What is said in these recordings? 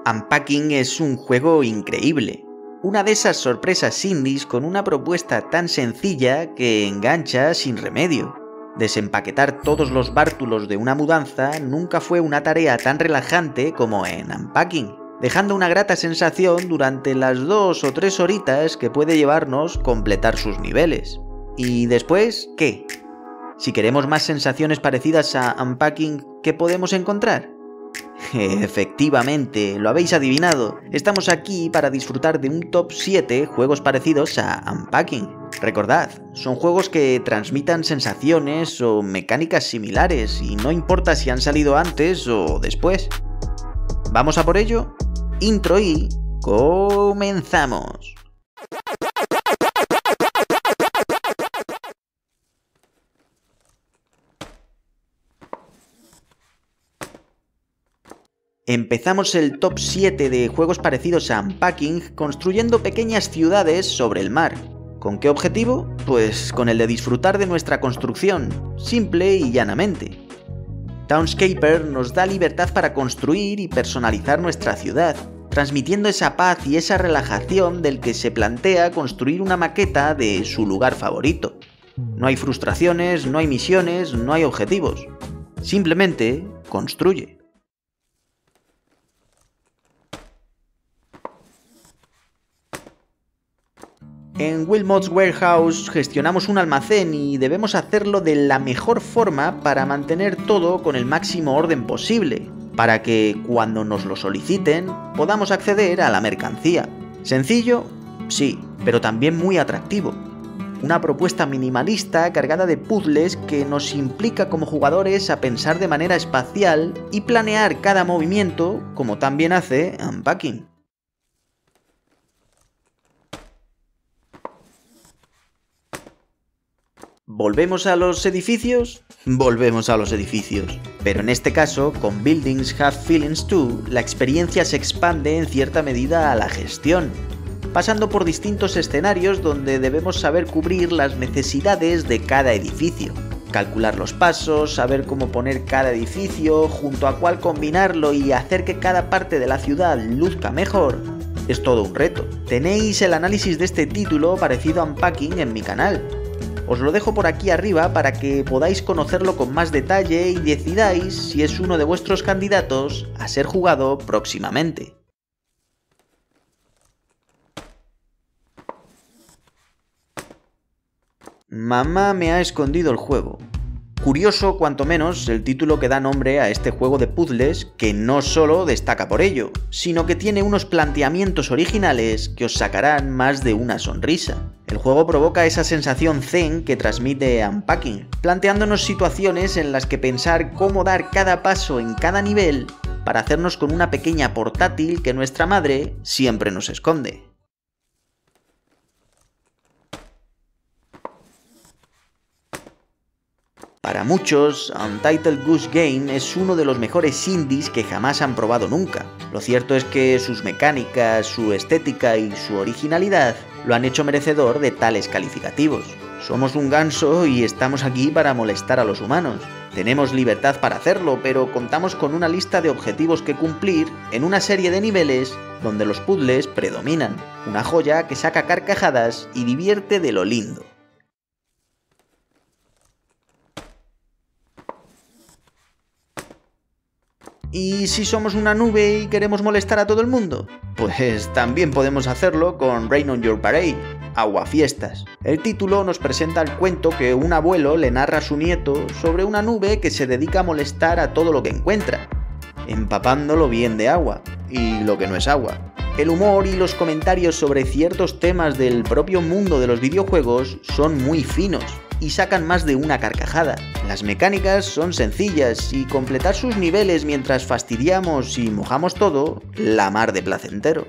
Unpacking es un juego increíble. Una de esas sorpresas indies con una propuesta tan sencilla que engancha sin remedio. Desempaquetar todos los bártulos de una mudanza nunca fue una tarea tan relajante como en Unpacking, dejando una grata sensación durante las 2 o 3 horitas que puede llevarnos completar sus niveles. ¿Y después qué? Si queremos más sensaciones parecidas a Unpacking, ¿qué podemos encontrar? Efectivamente, lo habéis adivinado. Estamos aquí para disfrutar de un top 7 juegos parecidos a Unpacking. Recordad, son juegos que transmitan sensaciones o mecánicas similares y no importa si han salido antes o después. ¿Vamos a por ello? Intro y comenzamos. Empezamos el top 7 de juegos parecidos a Unpacking construyendo pequeñas ciudades sobre el mar. ¿Con qué objetivo? Pues con el de disfrutar de nuestra construcción, simple y llanamente. Townscaper nos da libertad para construir y personalizar nuestra ciudad, transmitiendo esa paz y esa relajación del que se plantea construir una maqueta de su lugar favorito. No hay frustraciones, no hay misiones, no hay objetivos. Simplemente construye. En Wilmot's Warehouse gestionamos un almacén y debemos hacerlo de la mejor forma para mantener todo con el máximo orden posible, para que cuando nos lo soliciten podamos acceder a la mercancía. ¿Sencillo? Sí, pero también muy atractivo. Una propuesta minimalista cargada de puzzles que nos implica como jugadores a pensar de manera espacial y planear cada movimiento como también hace Unpacking. ¿Volvemos a los edificios? Volvemos a los edificios. Pero en este caso, con Buildings Have Feelings Too, la experiencia se expande en cierta medida a la gestión, pasando por distintos escenarios donde debemos saber cubrir las necesidades de cada edificio. Calcular los pasos, saber cómo poner cada edificio, junto a cuál combinarlo y hacer que cada parte de la ciudad luzca mejor, es todo un reto. Tenéis el análisis de este título parecido a Unpacking en mi canal. Os lo dejo por aquí arriba para que podáis conocerlo con más detalle y decidáis si es uno de vuestros candidatos a ser jugado próximamente. Mamá me ha escondido el juego. Curioso, cuanto menos, el título que da nombre a este juego de puzzles que no solo destaca por ello, sino que tiene unos planteamientos originales que os sacarán más de una sonrisa. El juego provoca esa sensación zen que transmite Unpacking, planteándonos situaciones en las que pensar cómo dar cada paso en cada nivel para hacernos con una pequeña portátil que nuestra madre siempre nos esconde. Para muchos, Untitled Goose Game es uno de los mejores indies que jamás han probado nunca. Lo cierto es que sus mecánicas, su estética y su originalidad lo han hecho merecedor de tales calificativos. Somos un ganso y estamos aquí para molestar a los humanos. Tenemos libertad para hacerlo, pero contamos con una lista de objetivos que cumplir en una serie de niveles donde los puzzles predominan. Una joya que saca carcajadas y divierte de lo lindo. ¿Y si somos una nube y queremos molestar a todo el mundo? Pues también podemos hacerlo con Rain on Your Parade, Aguafiestas. El título nos presenta el cuento que un abuelo le narra a su nieto sobre una nube que se dedica a molestar a todo lo que encuentra, empapándolo bien de agua, y lo que no es agua. El humor y los comentarios sobre ciertos temas del propio mundo de los videojuegos son muy finos y sacan más de una carcajada. Las mecánicas son sencillas y completar sus niveles mientras fastidiamos y mojamos todo, la mar de placentero.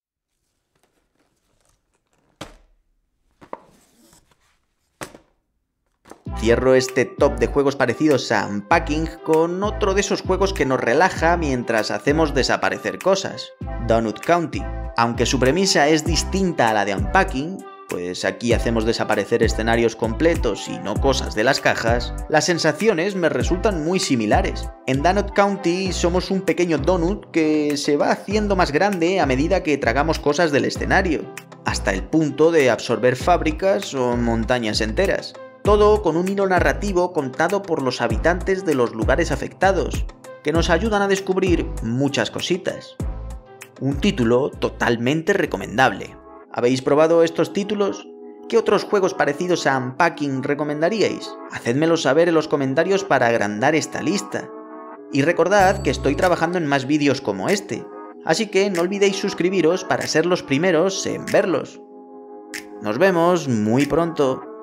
Cierro este top de juegos parecidos a Unpacking con otro de esos juegos que nos relaja mientras hacemos desaparecer cosas, Donut County. Aunque su premisa es distinta a la de Unpacking, pues aquí hacemos desaparecer escenarios completos y no cosas de las cajas, las sensaciones me resultan muy similares. En Donut County somos un pequeño donut que se va haciendo más grande a medida que tragamos cosas del escenario, hasta el punto de absorber fábricas o montañas enteras. Todo con un hilo narrativo contado por los habitantes de los lugares afectados, que nos ayudan a descubrir muchas cositas. Un título totalmente recomendable. ¿Habéis probado estos títulos? ¿Qué otros juegos parecidos a Unpacking recomendaríais? Hacedmelo saber en los comentarios para agrandar esta lista. Y recordad que estoy trabajando en más vídeos como este, así que no olvidéis suscribiros para ser los primeros en verlos. Nos vemos muy pronto.